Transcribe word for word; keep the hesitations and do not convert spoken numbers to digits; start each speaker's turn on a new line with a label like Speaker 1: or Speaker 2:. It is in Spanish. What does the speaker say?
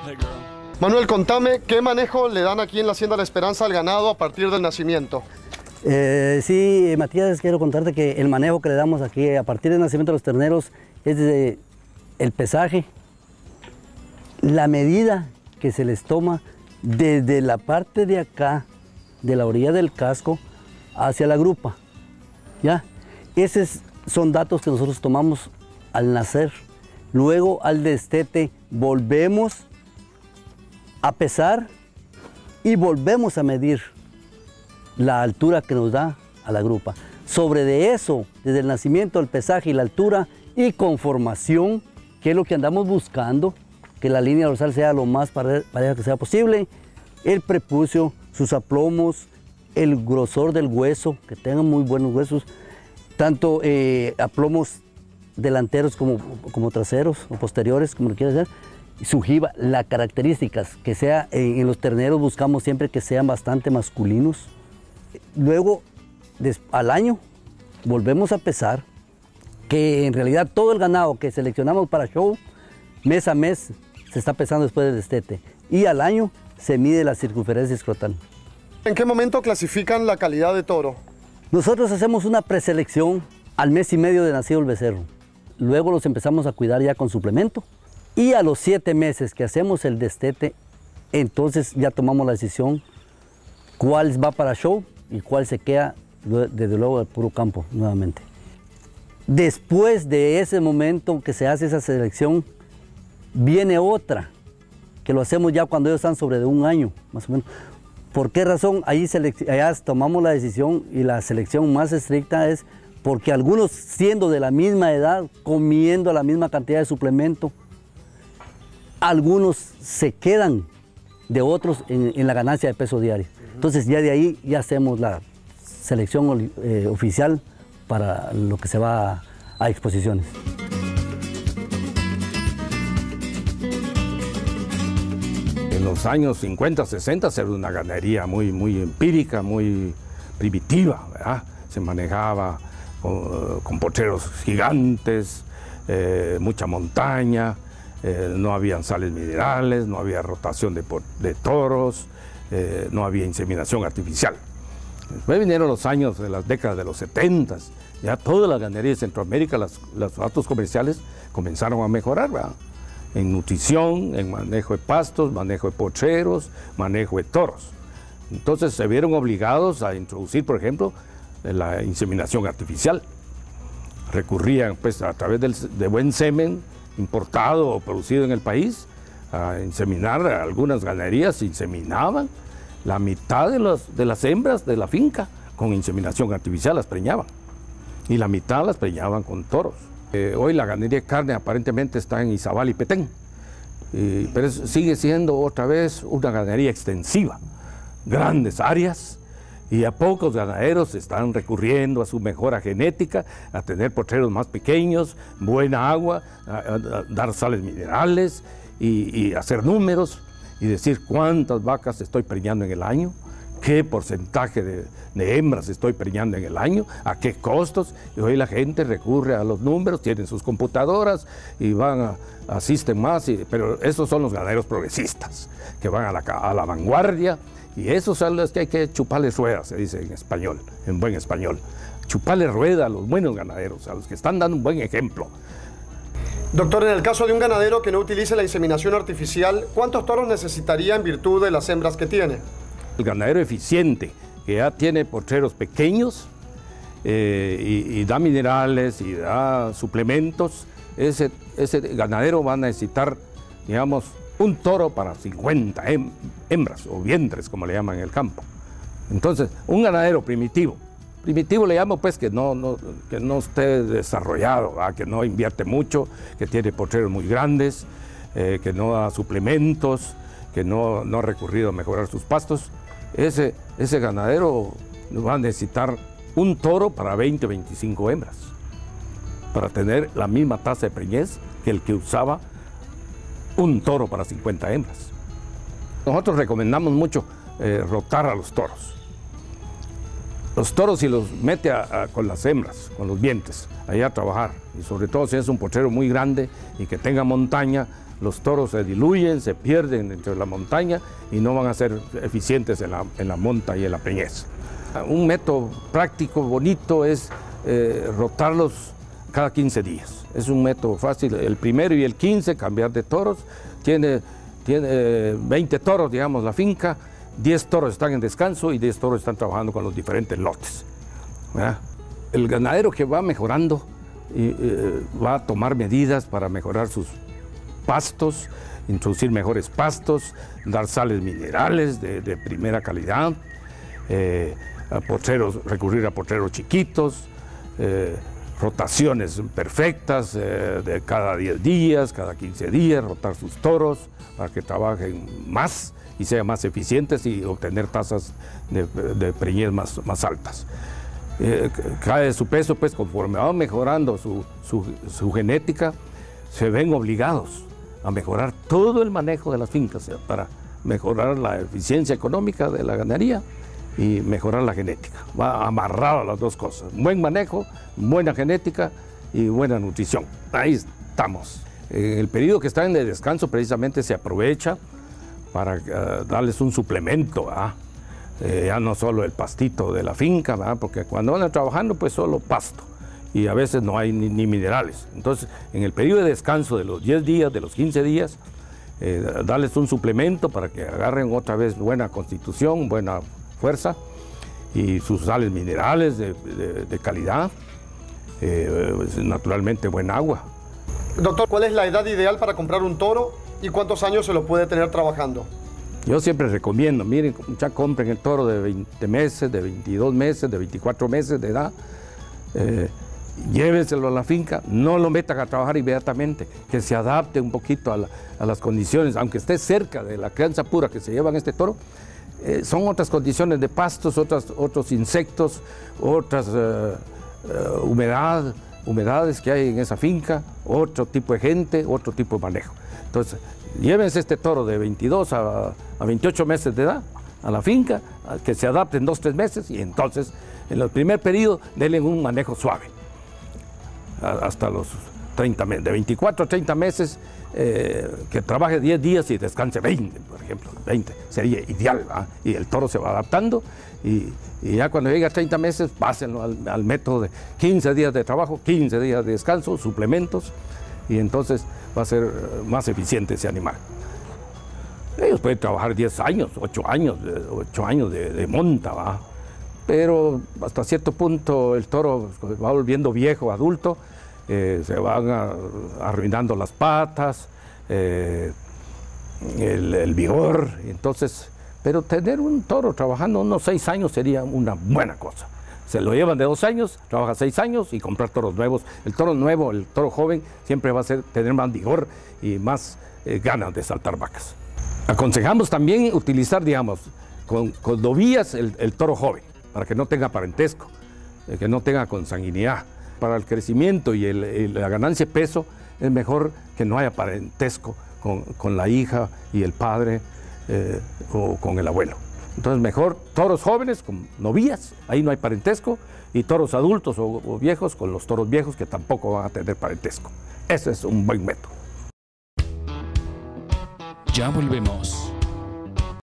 Speaker 1: Manuel, contame, ¿qué manejo le dan aquí en la Hacienda La Esperanza al ganado a partir del nacimiento?
Speaker 2: Eh, sí, Matías, quiero contarte que el manejo que le damos aquí a partir del nacimiento de los terneros es desde el pesaje, la medida que se les toma desde la parte de acá, de la orilla del casco, hacia la grupa, ¿ya? Esos son datos que nosotros tomamos al nacer. Luego al destete volvemos a pesar y volvemos a medir la altura que nos da a la grupa. Sobre de eso, desde el nacimiento, el pesaje y la altura y conformación, que es lo que andamos buscando, que la línea dorsal sea lo más pareja que sea posible, el prepucio, sus aplomos, el grosor del hueso, que tengan muy buenos huesos, tanto eh, aplomos delanteros como, como traseros o posteriores, como lo quieras hacer, su jiba, las características, que sea, en, en los terneros buscamos siempre que sean bastante masculinos. Luego, des, al año, volvemos a pesar, que en realidad todo el ganado que seleccionamos para show, mes a mes, se está pesando después del destete. Y al año se mide la circunferencia escrotal.
Speaker 1: ¿En qué momento clasifican la calidad de toro?
Speaker 2: Nosotros hacemos una preselección al mes y medio de nacido el becerro. Luego los empezamos a cuidar ya con suplemento. Y a los siete meses que hacemos el destete, entonces ya tomamos la decisión cuál va para show y cuál se queda desde luego del puro campo nuevamente. Después de ese momento que se hace esa selección, viene otra, que lo hacemos ya cuando ellos están sobre de un año, más o menos. ¿Por qué razón? Ahí allá tomamos la decisión y la selección más estricta es porque algunos siendo de la misma edad, comiendo la misma cantidad de suplemento, algunos se quedan de otros en, en la ganancia de peso diario. Entonces ya de ahí ya hacemos la selección eh, oficial para lo que se va a, a exposiciones.
Speaker 3: En los años cincuenta, sesenta era una ganadería muy, muy empírica, muy primitiva, ¿verdad? Se manejaba con, con potreros gigantes, eh, mucha montaña, eh, no habían sales minerales, no había rotación de, de toros, eh, no había inseminación artificial. Después vinieron los años de las décadas de los setenta, ya toda la ganadería de Centroamérica, las, los datos comerciales comenzaron a mejorar, ¿verdad? En nutrición, en manejo de pastos, manejo de potreros, manejo de toros. Entonces se vieron obligados a introducir, por ejemplo, la inseminación artificial. Recurrían pues a través del, de buen semen importado o producido en el país a inseminar. Algunas ganaderías inseminaban la mitad de, los, de las hembras de la finca con inseminación artificial, las preñaban. Y la mitad las preñaban con toros. Eh, hoy la ganadería de carne aparentemente está en Izabal y Petén, eh, pero es, sigue siendo otra vez una ganadería extensiva, grandes áreas, y a pocos ganaderos están recurriendo a su mejora genética, a tener potreros más pequeños, buena agua, a, a, a dar sales minerales y, y hacer números y decir cuántas vacas estoy preñando en el año, qué porcentaje de, de hembras estoy preñando en el año, a qué costos. Y hoy la gente recurre a los números, tienen sus computadoras y van a, asisten más, y, pero esos son los ganaderos progresistas, que van a la, a la vanguardia, y esos son los que hay que chuparles ruedas, se dice en español, en buen español. Chuparles rueda a los buenos ganaderos, a los que están dando un buen ejemplo.
Speaker 1: Doctor, en el caso de un ganadero que no utilice la inseminación artificial, ¿cuántos toros necesitaría en virtud de las hembras que tiene?
Speaker 3: El ganadero eficiente, que ya tiene potreros pequeños eh, y, y da minerales y da suplementos, ese, ese ganadero va a necesitar, digamos, un toro para cincuenta hembras o vientres, como le llaman en el campo. Entonces, un ganadero primitivo, primitivo le llamo pues que no, no, que no esté desarrollado, ¿verdad? Que no invierte mucho, que tiene potreros muy grandes, eh, que no da suplementos, que no, no ha recurrido a mejorar sus pastos. Ese, ese ganadero va a necesitar un toro para veinte, veinticinco hembras, para tener la misma tasa de preñez que el que usaba un toro para cincuenta hembras. Nosotros recomendamos mucho eh, rotar a los toros. Los toros, si los mete a, a, con las hembras, con los vientres, allá a trabajar, y sobre todo si es un potrero muy grande y que tenga montaña, los toros se diluyen, se pierden entre la montaña y no van a ser eficientes en la, en la monta y en la preñez. Un método práctico, bonito, es eh, rotarlos cada quince días. Es un método fácil, el primero y el quince cambiar de toros. Tiene, tiene veinte toros, digamos, la finca, diez toros están en descanso y diez toros están trabajando con los diferentes lotes, ¿verdad? El ganadero que va mejorando y, eh, va a tomar medidas para mejorar sus pastos, introducir mejores pastos, dar sales minerales de, de primera calidad, eh, a potreros, recurrir a potreros chiquitos, eh, rotaciones perfectas eh, de cada diez días, cada quince días, rotar sus toros para que trabajen más y sean más eficientes y obtener tasas de, de preñez más, más altas. Eh, cae su peso, pues conforme va mejorando su, su, su genética, se ven obligados a mejorar todo el manejo de las fincas para mejorar la eficiencia económica de la ganadería y mejorar la genética. Va amarrado a las dos cosas: buen manejo, buena genética y buena nutrición. Ahí estamos. En el periodo que están de descanso precisamente se aprovecha para uh, darles un suplemento, ¿verdad? Eh, ya no solo el pastito de la finca, ¿verdad? Porque cuando van trabajando pues solo pasto y a veces no hay ni, ni minerales. Entonces, en el periodo de descanso de los diez días, de los quince días, eh, darles un suplemento para que agarren otra vez buena constitución, buena fuerza y sus sales minerales de, de, de calidad, eh, naturalmente buen agua.
Speaker 1: Doctor, ¿cuál es la edad ideal para comprar un toro y cuántos años se lo puede tener trabajando?
Speaker 3: Yo siempre recomiendo, miren, ya compren el toro de veinte meses, de veintidós meses, de veinticuatro meses de edad, eh, llévenselo a la finca, no lo metan a trabajar inmediatamente, que se adapte un poquito a, la, a las condiciones, aunque esté cerca de la crianza pura que se llevan este toro, eh, son otras condiciones de pastos, otras, otros insectos, otras uh, uh, humedad, humedades que hay en esa finca, otro tipo de gente, otro tipo de manejo. Entonces, llévense este toro de veintidós a, a veintiocho meses de edad a la finca, a que se adapte en dos, tres meses y entonces en el primer periodo denle un manejo suave. Hasta los treinta meses, de veinticuatro a treinta meses, eh, que trabaje diez días y descanse veinte, por ejemplo, veinte, sería ideal, ¿verdad? Y el toro se va adaptando y, y ya cuando llegue a treinta meses, pásenlo al, al método de quince días de trabajo, quince días de descanso, suplementos, y entonces va a ser más eficiente ese animal. Ellos pueden trabajar diez años, ocho años, ocho años de, de monta, ¿va? Pero hasta cierto punto el toro va volviendo viejo, adulto, eh, se van a, arruinando las patas, eh, el, el vigor, entonces, pero tener un toro trabajando unos seis años sería una buena cosa. Se lo llevan de dos años, trabaja seis años y comprar toros nuevos. El toro nuevo, el toro joven, siempre va a ser, tener más vigor y más eh, ganas de saltar vacas. Aconsejamos también utilizar, digamos, con, con novillas el, el toro joven, para que no tenga parentesco, eh, que no tenga consanguinidad. Para el crecimiento y, el, y la ganancia de peso es mejor que no haya parentesco con, con la hija y el padre eh, o con el abuelo. Entonces mejor toros jóvenes con novillas, ahí no hay parentesco, y toros adultos o, o viejos con los toros viejos que tampoco van a tener parentesco. Ese es un buen método.
Speaker 4: Ya volvemos.